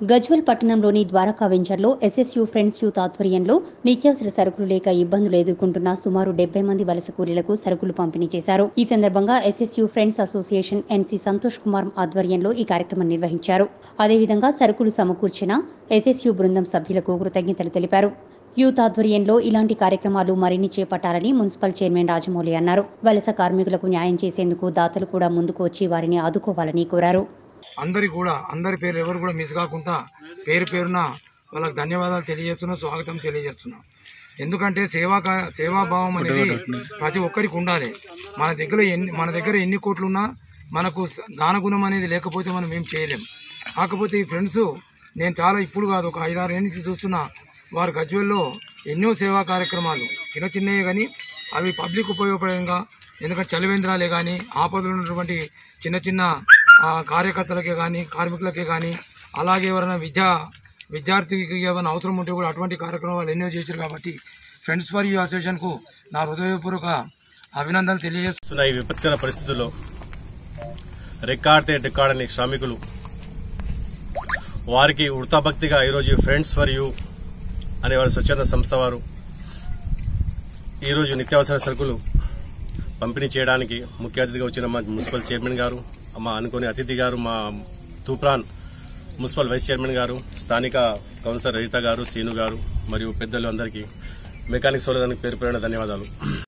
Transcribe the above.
గజ్వెల్ పట్టణంలోని ద్వారకా వెంచర్లో ఎస్ఎస్యూ friends youth ఆధ్వర్యంలో నిత్యావసర సరుకులు లేక ఇబ్బందులు ఎదుర్కొంటున్న సుమారు 70 మంది వలస కూలీలకు సరుకులు పంపిణీ చేశారు. ఈ సందర్భంగా SSU friends association NC Santosh Kumar ఆధ్వర్యంలో ఈ కార్యక్రమం నిర్వహించారు. అదేవిధంగా సరుకులు సమకూర్చిన ఎస్ఎస్యూ బృందం సభ్యులకు కృతజ్ఞతలు తెలిపారు. యూత్ ఆధ్వర్యంలో ఇలాంటి కార్యక్రమాలు మరిన్ని చేపట్టాలని మున్సిపల్ చైర్మన్ రాజమౌళి అన్నారు. వలస కార్మికులకు న్యాయం చేసేందుకు దాతలు కూడా ముందుకు వచ్చి వారిని ఆదుకోవాలని కోరారు. అందరి పేరు ఎవరు కూడా మిస్ కాకుండా పేరు పేరున వాళ్ళకి ధన్యవాదాలు తెలియజేస్తున్నా, స్వాగతం తెలియజేస్తున్నా. ఎందుకంటే సేవాభావం అనేది ప్రతి ఒక్కరికి ఉండాలి. మన దగ్గర ఎన్ని కోట్లున్నా మనకు దానగుణం అనేది లేకపోతే మనం ఏం చేయలేం. కాకపోతే ఈ ఫ్రెండ్స్ నేను చాలా ఇప్పుడు కాదు ఒక 5-6 ఏళ్ళ నుంచి చూస్తున్నా. వారు గజ్వెల్లో ఎన్నో సేవా కార్యక్రమాలు చిన్నవే కానీ అవి పబ్లిక్ ఉపయోగపడంగా, ఎందుకంటే చలివేంద్రాలే కానీ ఆపదలు ఉన్నటువంటి చిన్న కార్యకర్తలకే కానీ కార్మికులకే కానీ అలాగే ఎవరైనా విద్యార్థికి ఏమైనా అవసరం ఉంటే కూడా అటువంటి కార్యక్రమాలు ఎన్నో చేశారు. కాబట్టి ఫ్రెండ్స్ ఫర్ యూ అసోసియేషన్కు నా హృదయపూర్వక అభినందనలు తెలియజేస్తున్నా. ఈ విపత్కర పరిస్థితుల్లో రెక్కాడితే శ్రామికులు వారికి వృతాభక్తిగా ఈరోజు ఫ్రెండ్స్ ఫర్ యూ అనే వారి స్వచ్ఛంద సంస్థ వారు ఈరోజు నిత్యావసర సరుకులు పంపిణీ చేయడానికి ముఖ్య అతిథిగా వచ్చిన మా మున్సిపల్ చైర్మన్ గారు, మా అనుకోని అతిథి గారు, మా తూప్రాన్ మున్సిపల్ వైస్ చైర్మన్ గారు, స్థానిక కౌన్సిలర్ రజిత గారు, సీను గారు మరియు పెద్దలు అందరికీ మెకానిక్ సోదరులకు పేరు పేరున ధన్యవాదాలు.